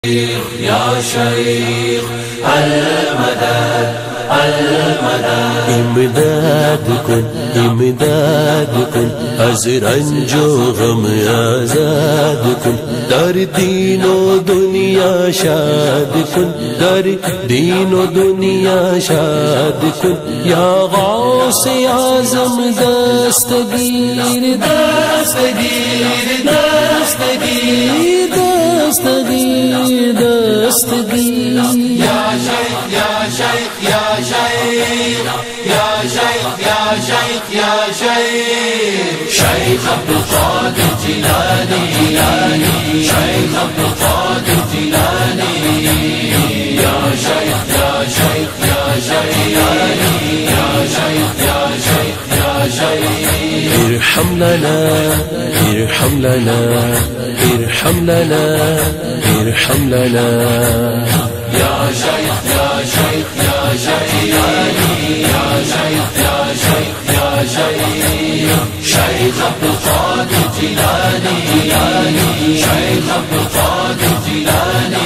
يا شيخ المدد المدد امداد کن امداد کن از رنج و غم آزاد کن در دین و دنیا شاد کن در دین و دنیا شاد کن یا غوث اعظم دستگیر دستگیر دستگیر دستگیر دستگیر يا شيخ يا شيخ يا شيخ يا شيخ يا شيخ يا شيخ شيخ عبد القادر الجيلاني شيخ عبد القادر الجيلاني يا شيخ يا شيخ يا شيخ يا شيخ يا شيخ يا شيخ ارحم لنا ارحم لنا ارحم لنا ارحم لنا يا شيخ يا شيخ يا شيخ يا شيخ يا شيخ يا شيخ شيخ عبد القادر الجيلاني شيخ عبد القادر الجيلاني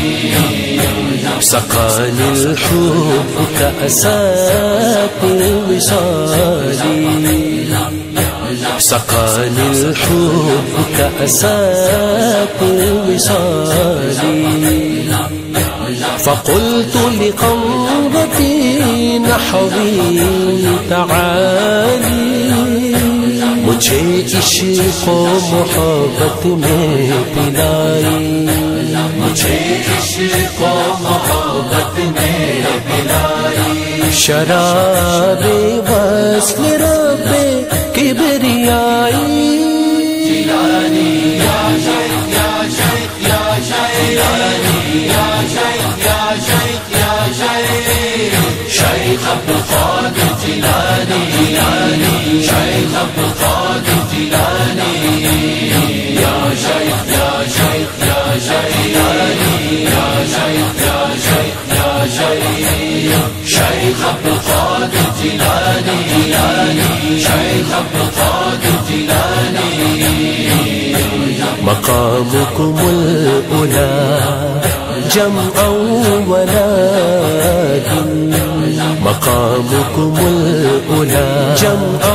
سقاني الحب كأسات الوصال سقاني الحب كأسات الوصال فقلت لقلبي نحوي تعالي مجھے عشق و محبت میں پلائی مجھے عشق و محبت میں پلائی شراب وصل رب کبریائی جیلانی یا شیخ یا شیخ یا شیخ یا شیخ یا شیخ یا شیخ شیخ عبد القادر جیلانی شیخ عبد القادر جیلانی یا شیخ یا شیخ یا شیخ یا شیخ یا شیخ یا شیخ شیخ عبد القادر جیلانی شیخ عبد القادر جیلانی مقامكم الأولى جمعا ولكن مقامكم الأولى جمعا